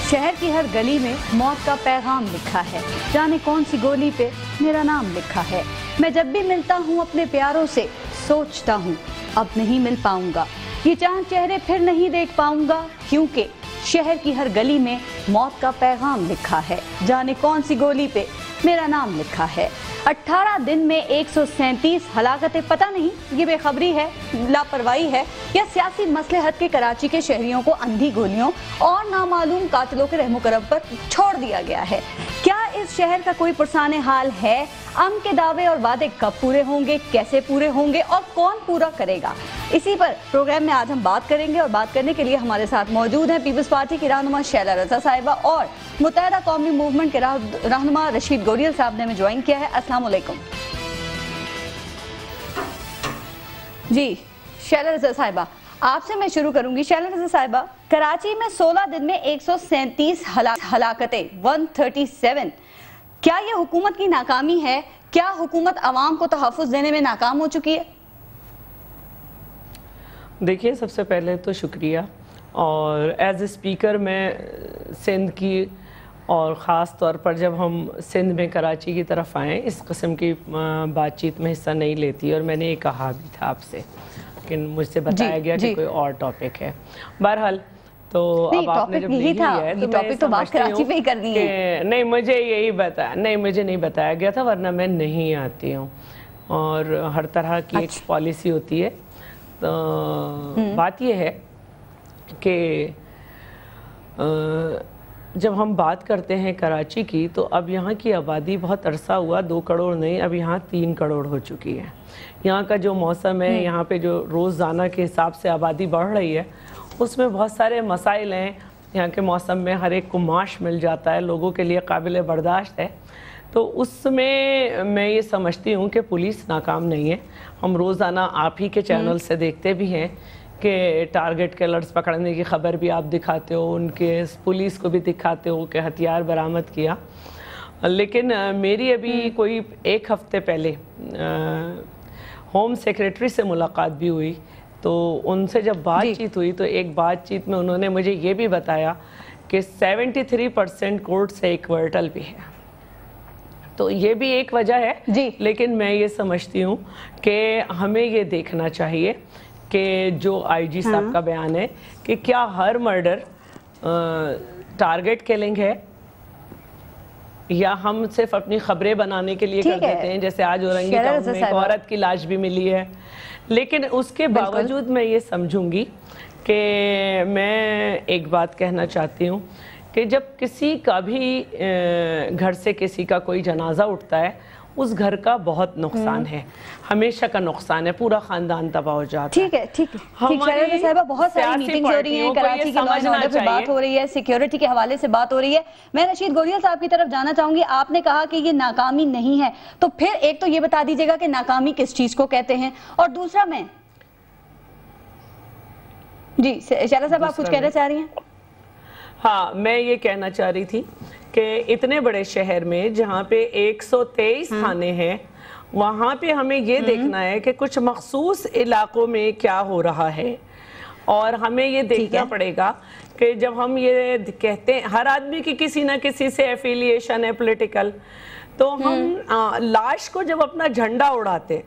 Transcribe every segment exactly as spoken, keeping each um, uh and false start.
शहर की हर गली में मौत का पैगाम लिखा है, जाने कौन सी गोली पे मेरा नाम लिखा है। मैं जब भी मिलता हूँ अपने प्यारों से सोचता हूँ अब नहीं मिल पाऊंगा, ये चांद चेहरे फिर नहीं देख पाऊंगा, क्योंकि शहर की हर गली में मौत का पैगाम लिखा है, जाने कौन सी गोली पे मेरा नाम लिखा है। अठारह दिन में एक सौ सैंतीस हलाकतें, पता नहीं ये बेखबरी है, लापरवाही है या सियासी मसलहत के कराची के शहरियों को अंधी गोलियों और नामालूम कातिलों के रहमो करम पर छोड़ दिया गया है। क्या इस शहर का कोई पुरसाने हाल है? अम के दावे और वादे कब पूरे होंगे, कैसे पूरे होंगे और कौन पूरा करेगा? इसी पर प्रोग्राम में आज हम बात करेंगे और बात करने के लिए हमारे साथ मौजूद हैं पीपल्स पार्टी की रहनुमा शैला रजा साहिबा और मुत्तहदा कौमी मूवमेंट के रहनुमा रशीद गोरियल साहब ने हमें ज्वाइन किया है। अस्सलाम वालेकुम जी। शैला रजा साहिबा, आपसे मैं शुरू करूंगी। शैला रजा साहिबा, कराची में सोलह दिन में एक सौ सैंतीस हलाकतें, एक सौ सैंतीस, क्या ये हुकूमत की नाकामी है? क्या हुकूमत अवाम को तहफ़्फ़ुज़ देने में नाकाम हो चुकी है? देखिए, सबसे पहले तो शुक्रिया, और एज ए स्पीकर मैं सिंध की और ख़ास तौर पर जब हम सिंध में कराची की तरफ आएँ इस किस्म की बातचीत में हिस्सा नहीं लेती, और मैंने ये कहा भी था आपसे, लेकिन मुझसे बताया गया कि कोई और टॉपिक है। बहरहाल तो अब आपने जब नहीं था, है तो टॉपिक तो बात कराची पे ही करनी है। नहीं, मुझे यही बताया नहीं मुझे नहीं बताया गया था, वरना मैं नहीं आती हूँ, और हर तरह की एक पॉलिसी होती है। तो बात यह है कि जब हम बात करते हैं कराची की, तो अब यहाँ की आबादी बहुत अरसा हुआ, दो करोड़ नहीं, अब यहाँ तीन करोड़ हो चुकी है। यहाँ का जो मौसम है, यहाँ पे जो रोज़ाना के हिसाब से आबादी बढ़ रही है, उसमें बहुत सारे मसाइल हैं। यहाँ के मौसम में हर एक को माश मिल जाता है, लोगों के लिए काबिल बर्दाश्त है। तो उसमें मैं ये समझती हूँ कि पुलिस नाकाम नहीं है। हम रोज़ाना आप ही के चैनल से देखते भी हैं कि टारगेट किलर्स पकड़ने की खबर भी आप दिखाते हो, उनके पुलिस को भी दिखाते हो कि हथियार बरामद किया। लेकिन मेरी अभी कोई एक हफ्ते पहले होम सेक्रेटरी से मुलाकात भी हुई, तो उनसे जब बातचीत हुई तो एक बातचीत में उन्होंने मुझे ये भी बताया कि तिहत्तर परसेंट कोर्ट से इक्वर्टल भी है। तो ये भी एक वजह है जी। लेकिन मैं ये समझती हूँ कि हमें ये देखना चाहिए कि जो आईजी साहब हाँ। का बयान है कि क्या हर मर्डर टारगेट किलिंग है या हम सिर्फ अपनी खबरें बनाने के लिए कर देते हैं। जैसे आज औरंगी टाउन में एक औरत की लाश भी मिली है, लेकिन उसके बावजूद मैं ये समझूंगी कि मैं एक बात कहना चाहती हूँ कि जब किसी का भी घर से किसी का कोई जनाजा उठता है, उस घर का बहुत नुकसान है, हमेशा का नुकसान है, पूरा खानदान तबाह हो जाता है। ठीक है, ठीक है, हमारी साहिबा, बहुत सारी मीटिंग्स हो रही हैं, कराची की लॉ एंड ऑर्डर पे बात हो रही है, सिक्योरिटी के हवाले से बात हो रही है। मैं रशीद गोरियल साहब की तरफ जाना चाहूंगी। आपने कहा कि ये नाकामी नहीं है, तो फिर एक तो ये बता दीजिएगा कि नाकामी किस चीज को कहते हैं, और दूसरा मैं जी शैला साहब, आप कुछ कहना चाह रही हैं? हाँ, मैं ये कहना चाह रही थी कि इतने बड़े शहर में जहाँ पे एक सौ तेईस थाने हैं, वहाँ पे हमें ये देखना है कि कुछ मखसूस इलाकों में क्या हो रहा है, और हमें ये देखना पड़ेगा कि जब हम ये कहते हैं हर आदमी की किसी ना किसी से एफिलिएशन है पॉलिटिकल, तो हम आ, लाश को जब अपना झंडा उड़ाते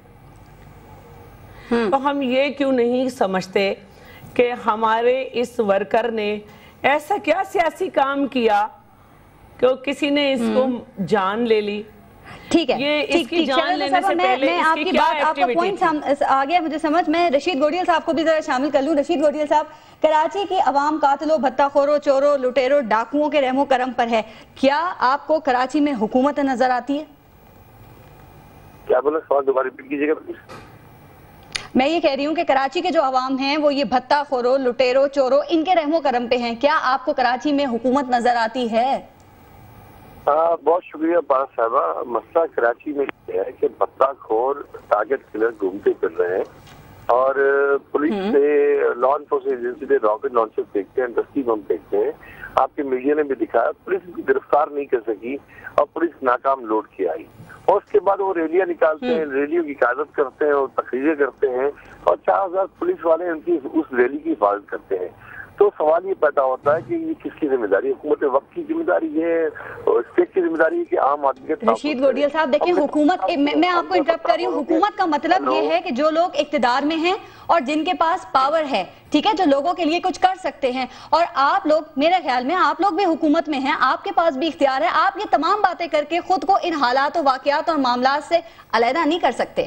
तो हम ये क्यों नहीं समझते कि हमारे इस वर्कर ने ऐसा क्या सियासी काम किया कि किसी ने इसको जान ले ली। ठीक है, ये इसकी जान लेने से मैं, पहले मैं आपकी बात, आपका पॉइंट आ गया मुझे समझ। मैं रशीद गोरियल साहब को भी जरा शामिल कर लूं। रशीद गोरियल साहब, कराची की आवाम कातिलों, भत्ताखोरों, चोरों, लुटेरों, डाकुओं के रहमो करम पर है, क्या आपको कराची में हुकूमत नजर आती है? क्या बोला, सवाल दोबारा रिपीट कीजिएगा प्लीज। मैं ये कह रही हूँ कि कराची के जो अवाम हैं वो ये भत्ताखोरों, लुटेरों, चोरों, इनके रहमो करम पे हैं, क्या आपको कराची में हुकूमत नजर आती है? आ, बहुत शुक्रिया बात साहबा। मसला कराची में ये है कि भत्ताखोर टारगेट किलर घूमते फिर रहे हैं, और पुलिस से, लॉ एनफोर्समेंट एजेंसी से रॉकेट लॉन्चर देखते हैं, दस्ती बम देखते हैं। आपके मीडिया ने भी दिखाया, पुलिस गिरफ्तार नहीं कर सकी और पुलिस नाकाम लौट के आई, और उसके बाद वो रैलियां निकालते हैं, रैलियों की क़यादत करते हैं और तकरीरें करते हैं, और चार हजार पुलिस वाले उनकी उस रैली की हिफाजत करते हैं। تو سوال یہ پیدا ہوتا ہے کہ یہ کس کی ذمہ داری ہے؟ حکومت وقت کی ذمہ داری ہے، اسٹیٹ کی ذمہ داری ہے، کہ عام آدمی کے تحفظ؟ رشید گوڈیل صاحب دیکھیں، حکومت، میں آپ کو انٹرپٹ کر رہی ہوں، حکومت کا مطلب یہ ہے کہ جو لوگ اقتدار میں ہیں اور جن کے پاس پاور ہے، ٹھیک ہے، جو لوگوں کے لیے کچھ کر سکتے ہیں، اور آپ لوگ، میرے خیال میں آپ لوگ بھی حکومت میں ہیں، آپ کے پاس بھی اختیار ہے، آپ یہ تمام باتیں کر کے خود کو ان حالات و واقعات اور معاملات سے علیحدہ نہیں کر سکتے۔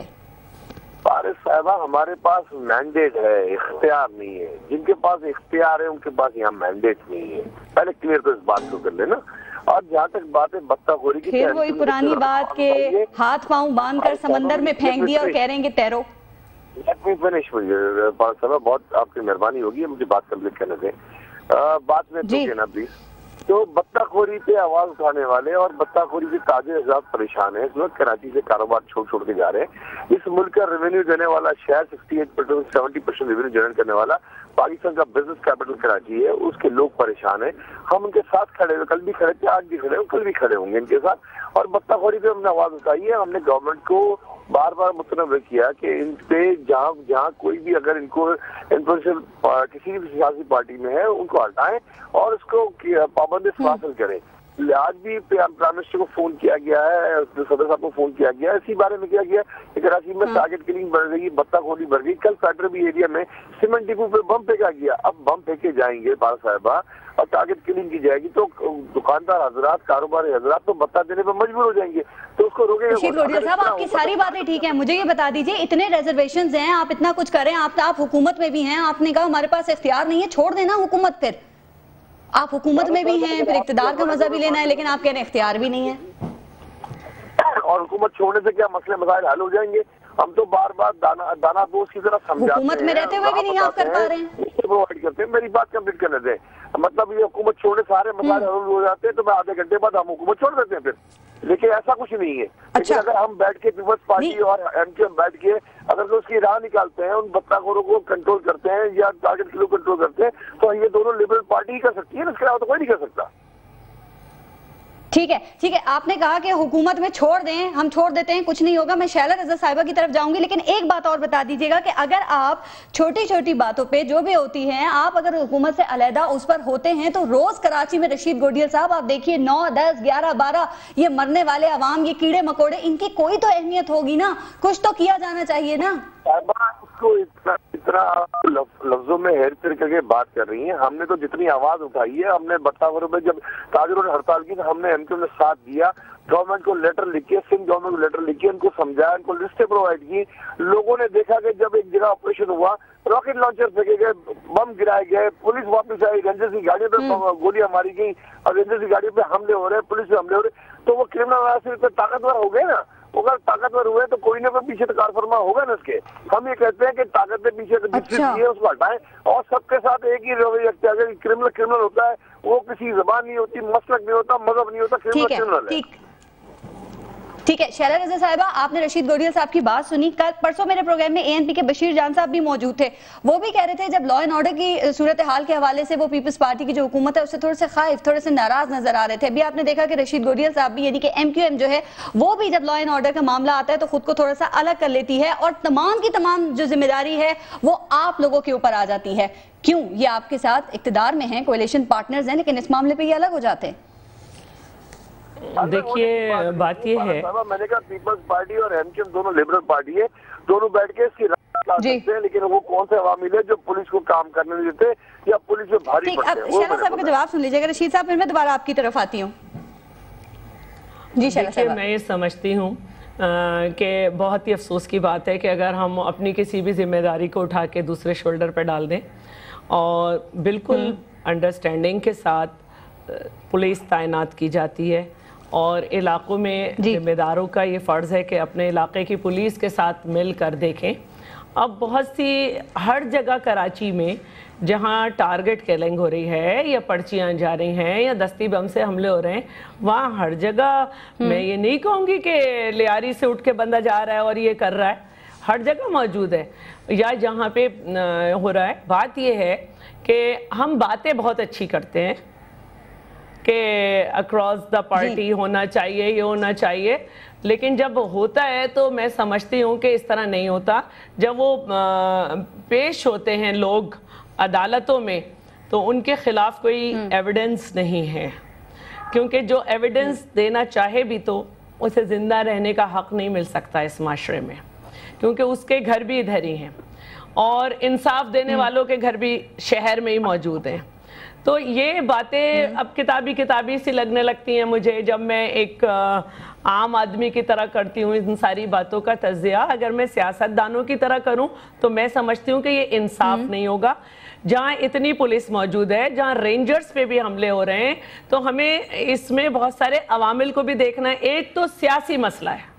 فارس صاحبہ، ہمارے پاس مینڈیٹ ہے، اختیار نہیں ہے۔ جن کے پاس اختیار ہے ان کے پاس یہاں مینڈیٹ نہیں ہے، پہلے کلیئر تو اس بات کو کر لینا۔ اور جہاں تک بات ہے بطہ خوری کی، پھر وہی پرانی بات کہ ہاتھ پاؤں باندھ کر سمندر میں پھینک دیا اور کہہ رہے ہیں کہ تیرو۔ لیٹ می فنش فارس صاحبہ، بہت آپ کی مہربانی ہوگی، مجھے بات کمپلیٹ کرنے دیں۔ بات میں تو کہنا پلیز، تو بطہ خوری پہ آواز اٹھانے والے اور بطہ خوری سے تاجر حضرات پریشان ہیں، اس وقت کراچی سے کاروبار چھوڑ چھوڑ کے جا رہے ہیں۔ اس ملک کا ریونیو دینے والا شہر sixty eight percent seventy percent revenue generate کرنے والا پاکستان کا بزنس کیپٹل کراچی ہے، اس کے لوگ پریشان ہیں۔ ہم ان کے ساتھ کھڑے ہوئے، کل بھی کھڑے تھے، آج بھی کھڑے ہوں، کل بھی کھڑے ہوں گے ان کے ساتھ۔ اور بطہ خوری پہ ہم نے آواز اٹھائی ہے، ہم نے گورنمنٹ کو بار بار متنوع کیا کہ ان پہ جہاں جہاں کوئی بھی اگر ان کو انفلوئنشل کسی بھی سیاسی پارٹی میں ہے ان کو ہٹائیں اور اس کو پابندی سے حاصل کریں۔ آج بھی پرائم منسٹر کو فون کیا گیا ہے، صدر صاحب کو فون کیا گیا ہے، اسی بارے میں کیا گیا کہ کراچی میں ٹارگٹ کلنگ بڑھ گئی، بطہ خوری بڑھ گئی۔ کل فیکٹری ایریا میں سیمنٹ ڈپو پہ بم پھینکا گیا، اب بم پھینکے جائیں گے بار صاحبہ اور ٹارگٹ کلنگ کی جائے گی تو دکاندار حضرات، کاروباری حضرات تو بطہ دینے پہ مجبور ہو جائیں گے، تو اس کو روکے گا۔ رشید گوڈیل صاحب، آپ کی ساری باتیں ٹھیک ہیں، مجھے یہ بتا دیجئے، اتنے ریزرویشنز ہیں، آپ اتنا کچھ کریں، آپ آپ حکومت میں بھی ہیں، آپ نے کہا ہمارے پاس اختیار نہیں ہے، چھوڑ دینا حکومت۔ پھر آپ حکومت میں بھی ہیں، پھر اقتدار کا مزہ بھی لینا ہے، لیکن آپ کہہ رہے ہیں اختیار بھی نہیں ہے۔ اور حکومت چھوڑنے سے کیا مسئلے مسائل حل ہو جائیں گے؟ ہم تو بار بار دانا دانا دوست کی طرح سمجھاتے ہیں، حکومت میں رہتے ہوئے بھی نہیں آپ کر پا رہے ہیں، پرووائڈ کرتے ہیں۔ میری بات کمپلیٹ کرنے دیں، مطلب یہ حکومت چھوڑنے سارے مسائل حل ہو جاتے ہیں تو میں آدھے گھنٹے بعد ہم حکومت چھوڑ دیتے ہیں پھر، لیکن ایسا کچھ نہیں ہے۔ لیکن اگر ہم بیٹھ کے پیپلز پارٹی اور ایم کیو ایم بیٹھ کے اگر اس کی راہ نکالتے ہیں، ان بطہ خوروں کو کنٹرول کرتے ہیں یا ٹارگٹ کلو کنٹرول کرتے ہیں، تو یہ دونوں لبرل پارٹی ہی کر سکتی ہے، اس کے علاوہ تو کوئی نہیں کر سکتا۔ ٹھیک ہے ٹھیک ہے، آپ نے کہا کہ حکومت میں چھوڑ دیں، ہم چھوڑ دیتے ہیں، کچھ نہیں ہوگا، میں شیلا رضا صاحبہ کی طرف جاؤں گی، لیکن ایک بات اور بتا دیجئے گا کہ اگر آپ چھوٹی چھوٹی باتوں پہ جو بھی ہوتی ہیں، آپ اگر حکومت سے علیحدہ اس پر ہوتے ہیں تو روز کراچی میں رشید گوڈیل صاحب آپ دیکھیے نو دس گیارہ بارہ یہ مرنے والے عوام، یہ کیڑے مکوڑے، ان کی کوئی تو اہمیت ہوگی نا، کچھ تو کیا جانا چاہیے نا۔ اس کو اتنا اتنا لفظوں میں ہیر پھیر کر کے بات کر رہی ہیں، ہم نے تو جتنی آواز اٹھائی ہے، ہم نے بطہ خوروں میں جب تاجروں نے ہڑتال کی تو ہم نے ایم کیو نے ساتھ دیا، گورنمنٹ کو لیٹر لکھے، سندھ گورنمنٹ کو لیٹر لکھے، ان کو سمجھایا، ان کو لسٹیں پرووائڈ کی۔ لوگوں نے دیکھا کہ جب ایک جگہ آپریشن ہوا، راکٹ لانچر پھینکے گئے، بم گرائے گئے، پولیس واپس آئی، رینجرز کی گاڑیوں پہ گولیاں ماری گئی اور رینجرز کی گاڑیوں پہ حملے ہو رہے ہیں، پولیس پہ حملے ہو رہے ہیں، تو وہ کرمنل ویسے اتنے طاقتور ہو گئے نا، اگر طاقتور ہوئے تو کوئی نہ کوئی پیچھے تو کار فرما ہوگا نا اس کے۔ ہم یہ کہتے ہیں کہ طاقت کے پیچھے ہے اس کو ہٹائیں اور سب کے ساتھ ایک ہی رویہ رکھتے ہیں۔ اگر کرمنل کرمنل ہوتا ہے، وہ کسی زبان نہیں ہوتی، مسلک نہیں ہوتا، مذہب نہیں ہوتا، کرمنل کرمنل ہے۔ ٹھیک ہے شیلا رضا صاحبہ، آپ نے رشید گوڈیل صاحب کی بات سنی۔ کل پرسوں میرے پروگرام میں اے این پی کے بشیر جان صاحب بھی موجود تھے، وہ بھی کہہ رہے تھے جب لا اینڈ آرڈر کی صورتحال کے حوالے سے وہ پیپلز پارٹی کی جو حکومت ہے اس سے تھوڑے سے خائف، تھوڑے سے ناراض نظر آ رہے تھے۔ ابھی آپ نے دیکھا کہ رشید گوڈیل صاحب بھی، یعنی کہ ایم کیو ایم جو ہے، وہ بھی جب لا اینڈ آرڈر کا معاملہ آتا ہے تو خود کو تھوڑا سا الگ کر لیتی ہے اور تمام کی تمام جو ذمہ داری ہے وہ آپ لوگوں کے اوپر آ جاتی ہے۔ کیوں؟ یہ آپ کے ساتھ اقتدار میں ہیں، کولیشن پارٹنرز ہیں، لیکن اس معاملے پہ یہ الگ ہو جاتے ہیں۔ دیکھیے بات یہ ہے، میں نے کہا پیپلز پارٹی اور ایم کیو ایم دونوں لبرل پارٹی ہے، دونوں بیٹھ کے اس کی رائے لا سکتے ہیں، لیکن وہ کون سے عوامل ہے جو پولیس کو کام کرنے نہیں دیتے یا پولیس میں بھاری پڑتے ہیں۔ شیلا صاحب کا جواب سن لیجیے گا۔ رشید صاحب، پھر میں دوبارہ آپ کی طرف آتی ہوں۔ جی شیلا صاحب، میں یہ سمجھتی ہوں کہ بہت ہی افسوس کی بات ہے کہ اگر ہم اپنی کسی بھی ذمہ داری کو اٹھا کے دوسرے شولڈر پہ ڈال دیں اور بالکل انڈرسٹینڈنگ کے ساتھ پولیس تعینات کی جاتی ہے اور علاقوں میں ذمہ داروں کا یہ فرض ہے کہ اپنے علاقے کی پولیس کے ساتھ مل کر دیکھیں۔ اب بہت سی ہر جگہ کراچی میں جہاں ٹارگٹ کیلنگ ہو رہی ہے یا پرچیاں جا رہی ہیں یا دستی بم سے حملے ہو رہے ہیں، وہاں ہر جگہ میں یہ نہیں کہوں گی کہ لیاری سے اٹھ کے بندہ جا رہا ہے اور یہ کر رہا ہے، ہر جگہ موجود ہے یا جہاں پہ ہو رہا ہے۔ بات یہ ہے کہ ہم باتیں بہت اچھی کرتے ہیں کہ اکراس دا پارٹی ہونا چاہیے، یہ ہونا چاہیے، لیکن جب ہوتا ہے تو میں سمجھتی ہوں کہ اس طرح نہیں ہوتا۔ جب وہ پیش ہوتے ہیں لوگ عدالتوں میں تو ان کے خلاف کوئی ایویڈنس نہیں ہے، کیونکہ جو ایویڈنس دینا چاہے بھی تو اسے زندہ رہنے کا حق نہیں مل سکتا اس معاشرے میں، کیونکہ اس کے گھر بھی ادھر ہی ہیں اور انصاف دینے والوں کے گھر بھی شہر میں ہی موجود ہیں۔ تو یہ باتیں اب کتابی کتابی سی لگنے لگتی ہیں مجھے جب میں ایک عام آدمی کی طرح کرتی ہوں ان ساری باتوں کا تجزیہ۔ اگر میں سیاست دانوں کی طرح کروں تو میں سمجھتی ہوں کہ یہ انصاف نہیں ہوگا۔ جہاں اتنی پولیس موجود ہے، جہاں رینجرز پہ بھی حملے ہو رہے ہیں، تو ہمیں اس میں بہت سارے عوامل کو بھی دیکھنا ہے۔ ایک تو سیاسی مسئلہ ہے،